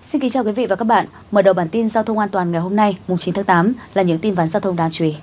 Xin kính chào quý vị và các bạn. Mở đầu bản tin giao thông an toàn ngày hôm nay, mùng 9 tháng 8 là những tin vắn giao thông đáng chú ý.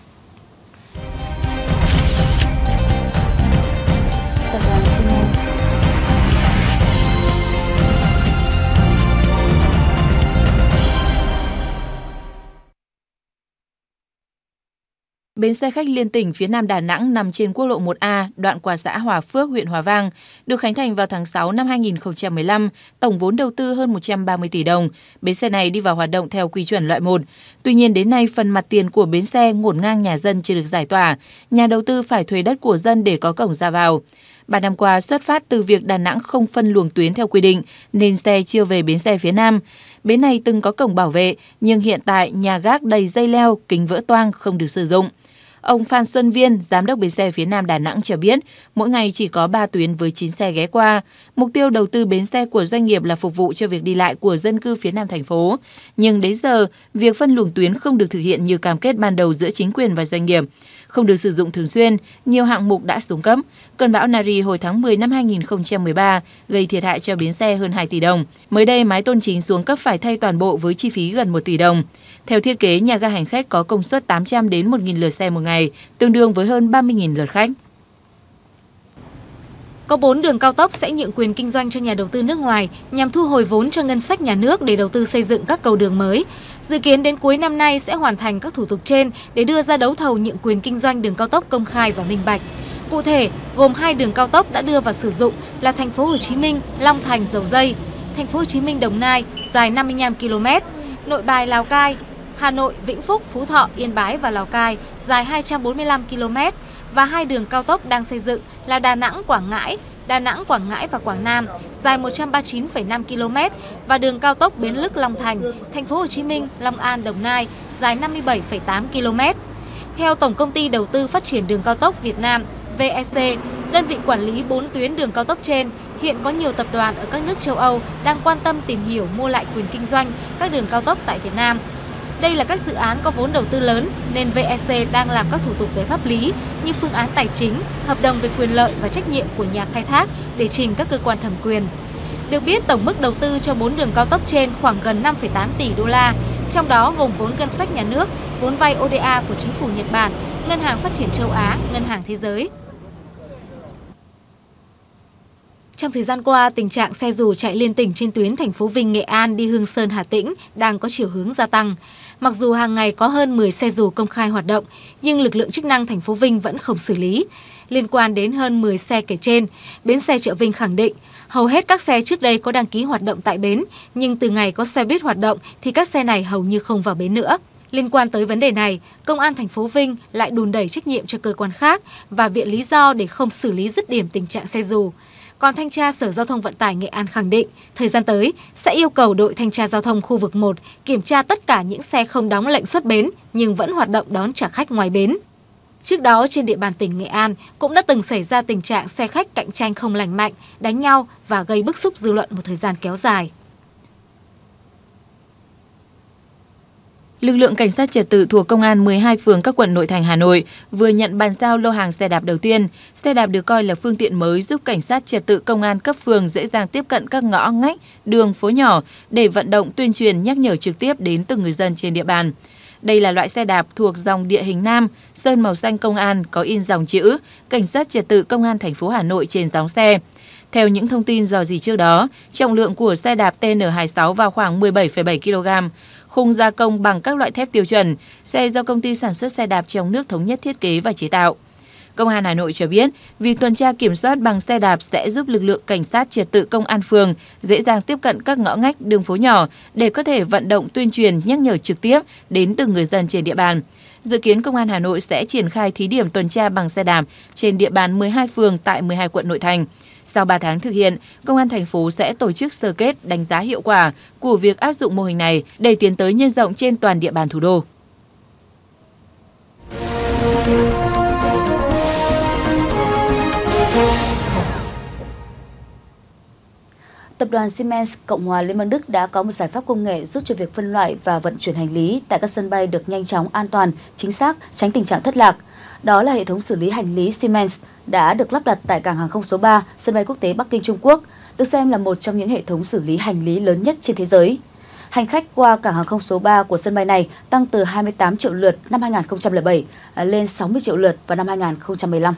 Bến xe khách liên tỉnh phía Nam Đà Nẵng nằm trên quốc lộ 1A, đoạn qua xã Hòa Phước, huyện Hòa Vang, được khánh thành vào tháng 6 năm 2015, tổng vốn đầu tư hơn 130 tỷ đồng. Bến xe này đi vào hoạt động theo quy chuẩn loại 1. Tuy nhiên đến nay, phần mặt tiền của bến xe ngổn ngang nhà dân chưa được giải tỏa. Nhà đầu tư phải thuê đất của dân để có cổng ra vào. 3 năm qua, xuất phát từ việc Đà Nẵng không phân luồng tuyến theo quy định, nên xe chưa về bến xe phía Nam. Bến này từng có cổng bảo vệ, nhưng hiện tại nhà gác đầy dây leo, kính vỡ toang không được sử dụng. Ông Phan Xuân Viên, Giám đốc bến xe phía Nam Đà Nẵng cho biết, mỗi ngày chỉ có 3 tuyến với 9 xe ghé qua. Mục tiêu đầu tư bến xe của doanh nghiệp là phục vụ cho việc đi lại của dân cư phía Nam thành phố. Nhưng đến giờ, việc phân luồng tuyến không được thực hiện như cam kết ban đầu giữa chính quyền và doanh nghiệp. Không được sử dụng thường xuyên, nhiều hạng mục đã xuống cấp. Cơn bão Nari hồi tháng 10 năm 2013 gây thiệt hại cho bến xe hơn 2 tỷ đồng. Mới đây, mái tôn chính xuống cấp phải thay toàn bộ với chi phí gần 1 tỷ đồng. Theo thiết kế, nhà ga hành khách có công suất 800 đến 1.000 lượt xe một ngày, tương đương với hơn 30.000 lượt khách. Có 4 đường cao tốc sẽ nhượng quyền kinh doanh cho nhà đầu tư nước ngoài nhằm thu hồi vốn cho ngân sách nhà nước để đầu tư xây dựng các cầu đường mới. Dự kiến đến cuối năm nay sẽ hoàn thành các thủ tục trên để đưa ra đấu thầu nhượng quyền kinh doanh đường cao tốc công khai và minh bạch. Cụ thể, gồm 2 đường cao tốc đã đưa vào sử dụng là Thành phố Hồ Chí Minh, Long Thành, Dầu Giây, Thành phố Hồ Chí Minh, Đồng Nai dài 55 km, Nội Bài, Lào Cai, Hà Nội, Vĩnh Phúc, Phú Thọ, Yên Bái và Lào Cai dài 245 km và 2 đường cao tốc đang xây dựng là Đà Nẵng, Quảng Ngãi và Quảng Nam dài 139,5 km và đường cao tốc Bến Lức, Long Thành, Thành phố Hồ Chí Minh, Long An, Đồng Nai dài 57,8 km. Theo Tổng công ty Đầu tư Phát triển Đường cao tốc Việt Nam (VEC), đơn vị quản lý 4 tuyến đường cao tốc trên, hiện có nhiều tập đoàn ở các nước châu Âu đang quan tâm tìm hiểu mua lại quyền kinh doanh các đường cao tốc tại Việt Nam. Đây là các dự án có vốn đầu tư lớn nên VEC đang làm các thủ tục về pháp lý như phương án tài chính, hợp đồng về quyền lợi và trách nhiệm của nhà khai thác để trình các cơ quan thẩm quyền. Được biết, tổng mức đầu tư cho 4 đường cao tốc trên khoảng gần 5,8 tỷ đô la, trong đó gồm vốn ngân sách nhà nước, vốn vay ODA của chính phủ Nhật Bản, Ngân hàng Phát triển Châu Á, Ngân hàng Thế giới. Trong thời gian qua, tình trạng xe dù chạy liên tỉnh trên tuyến thành phố Vinh, Nghệ An đi Hương Sơn, Hà Tĩnh đang có chiều hướng gia tăng. Mặc dù hàng ngày có hơn 10 xe dù công khai hoạt động, nhưng lực lượng chức năng thành phố Vinh vẫn không xử lý. Liên quan đến hơn 10 xe kể trên, bến xe chợ Vinh khẳng định hầu hết các xe trước đây có đăng ký hoạt động tại bến, nhưng từ ngày có xe buýt hoạt động thì các xe này hầu như không vào bến nữa. Liên quan tới vấn đề này, Công an thành phố Vinh lại đùn đẩy trách nhiệm cho cơ quan khác và viện lý do để không xử lý dứt điểm tình trạng xe dù. Còn Thanh tra Sở Giao thông Vận tải Nghệ An khẳng định, thời gian tới sẽ yêu cầu đội Thanh tra Giao thông khu vực 1 kiểm tra tất cả những xe không đóng lệnh xuất bến nhưng vẫn hoạt động đón trả khách ngoài bến. Trước đó, trên địa bàn tỉnh Nghệ An cũng đã từng xảy ra tình trạng xe khách cạnh tranh không lành mạnh, đánh nhau và gây bức xúc dư luận một thời gian kéo dài. Lực lượng cảnh sát trật tự thuộc Công an 12 phường các quận nội thành Hà Nội vừa nhận bàn giao lô hàng xe đạp đầu tiên. Xe đạp được coi là phương tiện mới giúp cảnh sát trật tự công an cấp phường dễ dàng tiếp cận các ngõ ngách, đường, phố nhỏ để vận động tuyên truyền nhắc nhở trực tiếp đến từng người dân trên địa bàn. Đây là loại xe đạp thuộc dòng địa hình nam, sơn màu xanh công an, có in dòng chữ Cảnh sát trật tự Công an thành phố Hà Nội trên gióng xe. Theo những thông tin dò dỉ trước đó, trọng lượng của xe đạp TN26 vào khoảng 17,7 kg, khung gia công bằng các loại thép tiêu chuẩn, xe do công ty sản xuất xe đạp trong nước thống nhất thiết kế và chế tạo. Công an Hà Nội cho biết, việc tuần tra kiểm soát bằng xe đạp sẽ giúp lực lượng cảnh sát trật tự công an phường dễ dàng tiếp cận các ngõ ngách, đường phố nhỏ để có thể vận động tuyên truyền nhắc nhở trực tiếp đến từng người dân trên địa bàn. Dự kiến Công an Hà Nội sẽ triển khai thí điểm tuần tra bằng xe đạp trên địa bàn 12 phường tại 12 quận nội thành. Sau 3 tháng thực hiện, Công an thành phố sẽ tổ chức sơ kết đánh giá hiệu quả của việc áp dụng mô hình này để tiến tới nhân rộng trên toàn địa bàn thủ đô. Tập đoàn Siemens Cộng hòa Liên bang Đức đã có một giải pháp công nghệ giúp cho việc phân loại và vận chuyển hành lý tại các sân bay được nhanh chóng, an toàn, chính xác, tránh tình trạng thất lạc. Đó là hệ thống xử lý hành lý Siemens đã được lắp đặt tại cảng hàng không số 3, sân bay quốc tế Bắc Kinh, Trung Quốc. được xem là một trong những hệ thống xử lý hành lý lớn nhất trên thế giới. Hành khách qua cảng hàng không số 3 của sân bay này tăng từ 28 triệu lượt năm 2007 lên 60 triệu lượt vào năm 2015.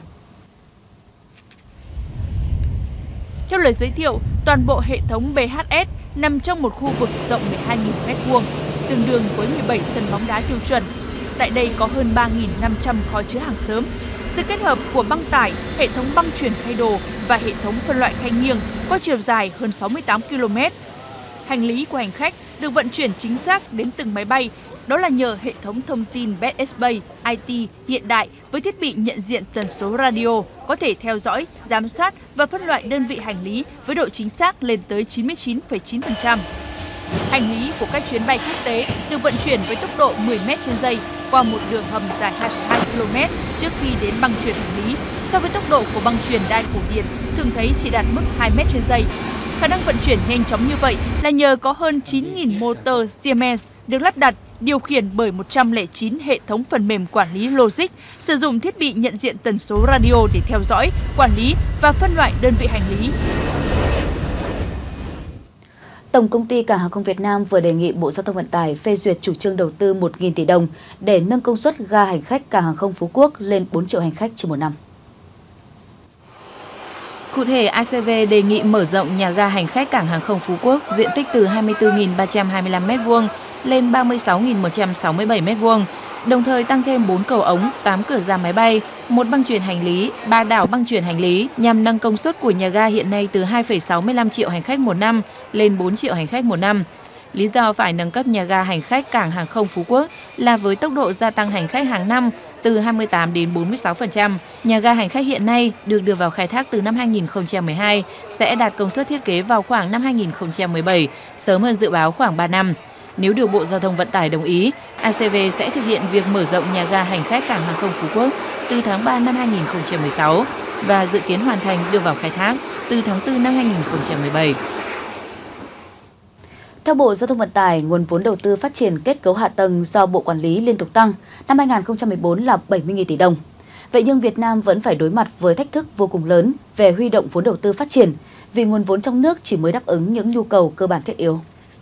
Theo lời giới thiệu, toàn bộ hệ thống BHS nằm trong một khu vực rộng 12.000 m2, tương đương với 17 sân bóng đá tiêu chuẩn. Tại đây có hơn 3.500 kho chứa hàng sớm. Sự kết hợp của băng tải, hệ thống băng chuyển khay đồ và hệ thống phân loại khay nghiêng có chiều dài hơn 68 km. Hành lý của hành khách được vận chuyển chính xác đến từng máy bay, đó là nhờ hệ thống thông tin BSBay IT hiện đại với thiết bị nhận diện tần số radio, có thể theo dõi, giám sát và phân loại đơn vị hành lý với độ chính xác lên tới 99,9%. Hành lý của các chuyến bay quốc tế được vận chuyển với tốc độ 10 m/giây qua một đường hầm dài 2,2 km trước khi đến băng chuyển hành lý. So với tốc độ của băng truyền đai cổ điển thường thấy chỉ đạt mức 2 m/giây. Khả năng vận chuyển nhanh chóng như vậy là nhờ có hơn 9.000 motor Siemens được lắp đặt, điều khiển bởi 109 hệ thống phần mềm quản lý logic, sử dụng thiết bị nhận diện tần số radio để theo dõi, quản lý và phân loại đơn vị hành lý. Tổng công ty Cảng hàng không Việt Nam vừa đề nghị Bộ Giao thông Vận tải phê duyệt chủ trương đầu tư 1.000 tỷ đồng để nâng công suất ga hành khách Cảng hàng không Phú Quốc lên 4 triệu hành khách trên một năm. Cụ thể, ACV đề nghị mở rộng nhà ga hành khách Cảng hàng không Phú Quốc diện tích từ 24.325 m2 lên 36.167 m2, đồng thời tăng thêm 4 cầu ống, 8 cửa ra máy bay, 1 băng chuyền hành lý, 3 đảo băng chuyền hành lý nhằm nâng công suất của nhà ga hiện nay từ 2,65 triệu hành khách một năm lên 4 triệu hành khách một năm. Lý do phải nâng cấp nhà ga hành khách Cảng hàng không Phú Quốc là với tốc độ gia tăng hành khách hàng năm từ 28 đến 46%, nhà ga hành khách hiện nay được đưa vào khai thác từ năm 2012 sẽ đạt công suất thiết kế vào khoảng năm 2017, sớm hơn dự báo khoảng 3 năm. Nếu được Bộ Giao thông Vận tải đồng ý, ACV sẽ thực hiện việc mở rộng nhà ga hành khách Cảng hàng không Phú Quốc từ tháng 3 năm 2016 và dự kiến hoàn thành đưa vào khai thác từ tháng 4 năm 2017. Theo Bộ Giao thông Vận tải, nguồn vốn đầu tư phát triển kết cấu hạ tầng do Bộ Quản lý liên tục tăng, năm 2014 là 70.000 tỷ đồng. Vậy nhưng Việt Nam vẫn phải đối mặt với thách thức vô cùng lớn về huy động vốn đầu tư phát triển, vì nguồn vốn trong nước chỉ mới đáp ứng những nhu cầu cơ bản thiết yếu.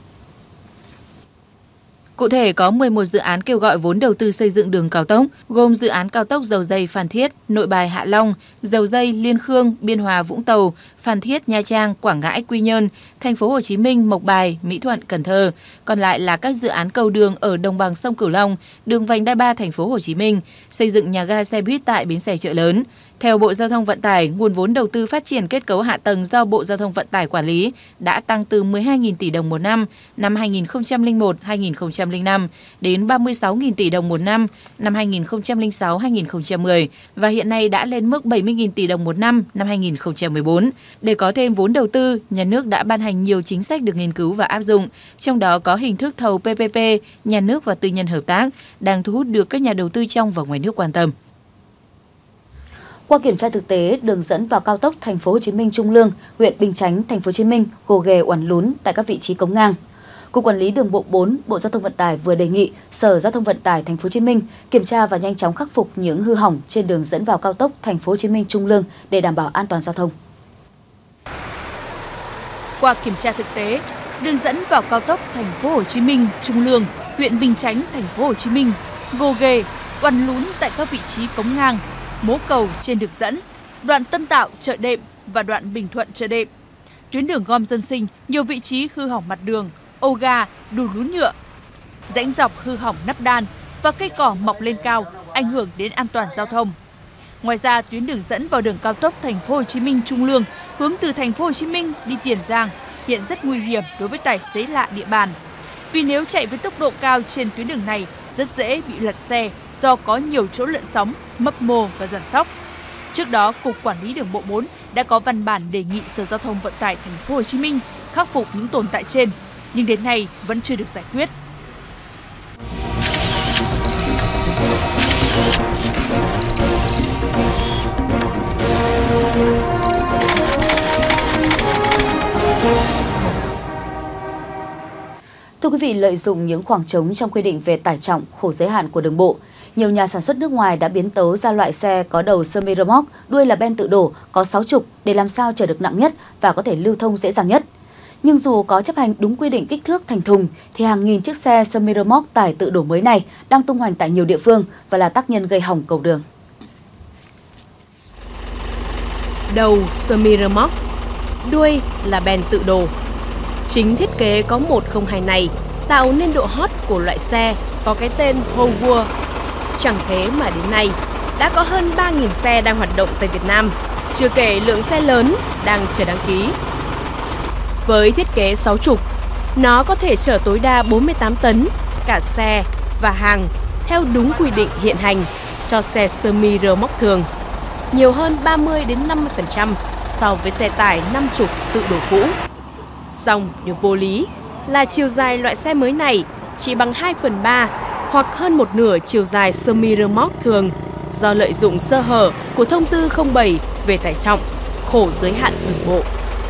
Cụ thể, có 11 dự án kêu gọi vốn đầu tư xây dựng đường cao tốc, gồm dự án cao tốc Dầu Giây Phan Thiết, Nội Bài Hạ Long, Dầu Giây Liên Khương, Biên Hòa Vũng Tàu, Phan Thiết Nha Trang, Quảng Ngãi Quy Nhơn, Thành phố Hồ Chí Minh, Mộc Bài, Mỹ Thuận, Cần Thơ. Còn lại là các dự án cầu đường ở đồng bằng sông Cửu Long, đường vành đai 3 Thành phố Hồ Chí Minh, xây dựng nhà ga xe buýt tại bến xe Chợ Lớn. Theo Bộ Giao thông Vận tải, nguồn vốn đầu tư phát triển kết cấu hạ tầng do Bộ Giao thông Vận tải quản lý đã tăng từ 12.000 tỷ đồng một năm năm 2001-2005 đến 36.000 tỷ đồng một năm năm 2006-2010 và hiện nay đã lên mức 70.000 tỷ đồng một năm năm 2014. Để có thêm vốn đầu tư, nhà nước đã ban hành nhiều chính sách được nghiên cứu và áp dụng, trong đó có hình thức thầu PPP, nhà nước và tư nhân hợp tác, đang thu hút được các nhà đầu tư trong và ngoài nước quan tâm. Qua kiểm tra thực tế, đường dẫn vào cao tốc Thành phố Hồ Chí Minh Trung Lương, huyện Bình Chánh, Thành phố Hồ Chí Minh gồ ghề uốn lún tại các vị trí cống ngang. Cục Quản lý Đường bộ 4, Bộ Giao thông Vận tải vừa đề nghị Sở Giao thông Vận tải Thành phố Hồ Chí Minh kiểm tra và nhanh chóng khắc phục những hư hỏng trên đường dẫn vào cao tốc Thành phố Hồ Chí Minh Trung Lương để đảm bảo an toàn giao thông. Qua kiểm tra thực tế, đường dẫn vào cao tốc Thành phố Hồ Chí Minh Trung Lương, huyện Bình Chánh, Thành phố Hồ Chí Minh gồ ghề uốn lún tại các vị trí cống ngang, mố cầu trên đường dẫn, đoạn Tân Tạo Chợ Đệm và đoạn Bình Thuận Chợ Đệm. Tuyến đường gom dân sinh, nhiều vị trí hư hỏng mặt đường, ô ga, đùn lún nhựa, rãnh dọc hư hỏng nắp đan và cây cỏ mọc lên cao, ảnh hưởng đến an toàn giao thông. Ngoài ra, tuyến đường dẫn vào đường cao tốc Thành phố Hồ Chí Minh Trung Lương hướng từ Thành phố Hồ Chí Minh đi Tiền Giang hiện rất nguy hiểm đối với tài xế lạ địa bàn. Vì nếu chạy với tốc độ cao trên tuyến đường này rất dễ bị lật xe do có nhiều chỗ lượn sóng, mấp mô và giàn xóc. Trước đó, Cục Quản lý Đường bộ 4 đã có văn bản đề nghị Sở Giao thông Vận tải Thành phố Hồ Chí Minh khắc phục những tồn tại trên, nhưng đến nay vẫn chưa được giải quyết. Thưa quý vị, lợi dụng những khoảng trống trong quy định về tải trọng, khổ giới hạn của đường bộ, nhiều nhà sản xuất nước ngoài đã biến tấu ra loại xe có đầu semi-remote, đuôi là ben tự đổ, có 6 trục để làm sao chở được nặng nhất và có thể lưu thông dễ dàng nhất. Nhưng dù có chấp hành đúng quy định kích thước thành thùng, thì hàng nghìn chiếc xe semi-remote tải tự đổ mới này đang tung hoành tại nhiều địa phương và là tác nhân gây hỏng cầu đường. Đầu semi-remote, đuôi là ben tự đổ. Chính thiết kế có 102 này tạo nên độ hot của loại xe có cái tên Howard. Chẳng thế mà đến nay đã có hơn 3.000 xe đang hoạt động tại Việt Nam, chưa kể lượng xe lớn đang chờ đăng ký. Với thiết kế 6 trục, nó có thể chở tối đa 48 tấn cả xe và hàng theo đúng quy định hiện hành cho xe semi-remote thường, nhiều hơn 30 đến 50% so với xe tải 5 trục tự đổ cũ. Song điều vô lý là chiều dài loại xe mới này chỉ bằng 2/3 hoặc hơn một nửa chiều dài semi-remote thường do lợi dụng sơ hở của thông tư 07 về tải trọng, khổ giới hạn đường bộ.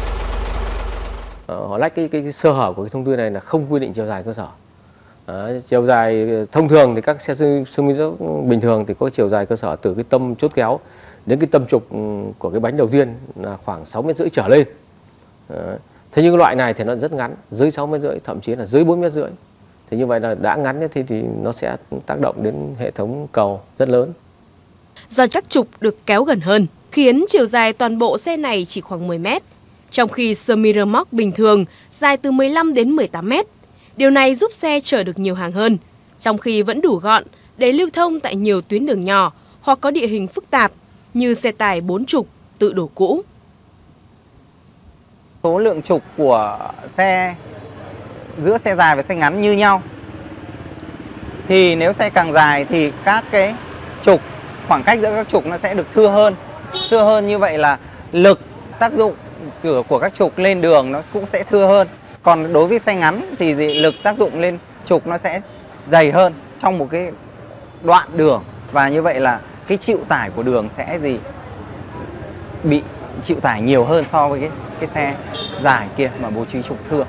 Họ lách cái sơ hở của cái thông tư này là không quy định chiều dài cơ sở. Chiều dài thông thường thì các xe semi-remote bình thường thì có chiều dài cơ sở từ cái tâm chốt kéo đến cái tâm trục của cái bánh đầu tiên là khoảng 6,5 mét trở lên. Thế nhưng loại này thì nó rất ngắn, dưới 6,5 mét, thậm chí là dưới 4,5 mét. Thì như vậy là đã ngắn như thế thì nó sẽ tác động đến hệ thống cầu rất lớn. Do các trục được kéo gần hơn, khiến chiều dài toàn bộ xe này chỉ khoảng 10 mét, trong khi semi-remote bình thường dài từ 15 đến 18 mét. Điều này giúp xe chở được nhiều hàng hơn, trong khi vẫn đủ gọn để lưu thông tại nhiều tuyến đường nhỏ hoặc có địa hình phức tạp như xe tải 4 trục tự đổ cũ. Số lượng trục của xe giữa xe dài và xe ngắn như nhau. Thì nếu xe càng dài thì các cái trục, khoảng cách giữa các trục nó sẽ được thưa hơn. Thưa hơn như vậy là lực tác dụng của các trục lên đường nó cũng sẽ thưa hơn. Còn đối với xe ngắn thì lực tác dụng lên trục nó sẽ dày hơn trong một cái đoạn đường. Và như vậy là cái chịu tải của đường sẽ bị chịu tải nhiều hơn so với cái xe dài kia mà bố trí trục thưa.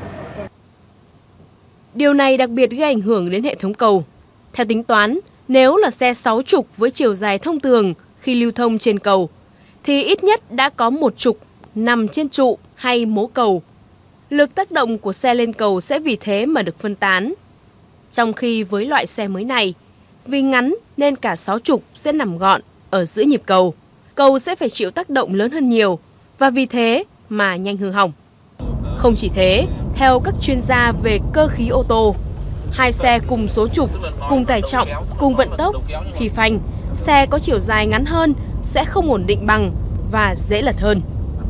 Điều này đặc biệt gây ảnh hưởng đến hệ thống cầu. Theo tính toán, nếu là xe 6 trục với chiều dài thông thường khi lưu thông trên cầu, thì ít nhất đã có một trục nằm trên trụ hay mố cầu. Lực tác động của xe lên cầu sẽ vì thế mà được phân tán. Trong khi với loại xe mới này, vì ngắn nên cả 6 trục sẽ nằm gọn ở giữa nhịp cầu. Cầu sẽ phải chịu tác động lớn hơn nhiều và vì thế mà nhanh hư hỏng. Không chỉ thế, theo các chuyên gia về cơ khí ô tô, hai xe cùng số trục, cùng tải trọng, cùng vận tốc, khi phanh, xe có chiều dài ngắn hơn sẽ không ổn định bằng và dễ lật hơn.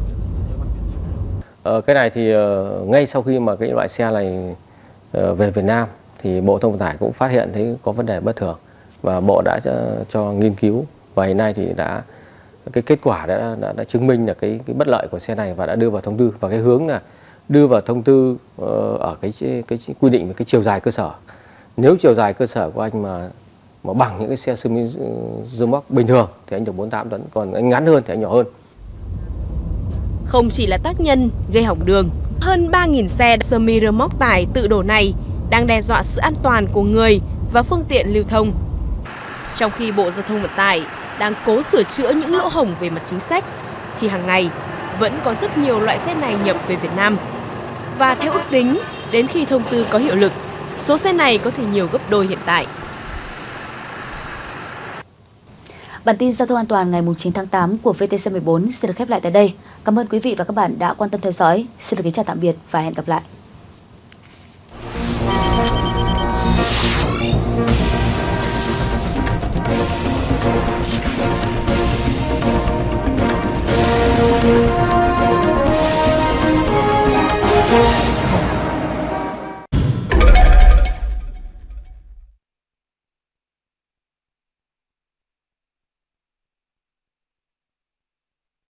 Cái này thì ngay sau khi mà cái loại xe này về Việt Nam thì Bộ Giao thông Vận tải cũng phát hiện thấy có vấn đề bất thường và Bộ đã cho nghiên cứu và hiện nay thì cái kết quả đã chứng minh là cái bất lợi của xe này và đã đưa vào thông tư, và cái hướng là đưa vào thông tư ở cái quy định về cái chiều dài cơ sở. Nếu chiều dài cơ sở của anh mà bằng những cái xe semi-remote bình thường thì anh được 48 tấn, còn anh ngắn hơn thì anh nhỏ hơn. Không chỉ là tác nhân gây hỏng đường, hơn 3.000 xe semi-remote tải tự đổ này đang đe dọa sự an toàn của người và phương tiện lưu thông. Trong khi Bộ Giao thông Vận tải đang cố sửa chữa những lỗ hổng về mặt chính sách, thì hàng ngày vẫn có rất nhiều loại xe này nhập về Việt Nam. Và theo ước tính, đến khi thông tư có hiệu lực, số xe này có thể nhiều gấp đôi hiện tại. Bản tin giao thông an toàn ngày 9 tháng 8 của VTC14 xin được khép lại tại đây. Cảm ơn quý vị và các bạn đã quan tâm theo dõi. Xin được kính chào tạm biệt và hẹn gặp lại.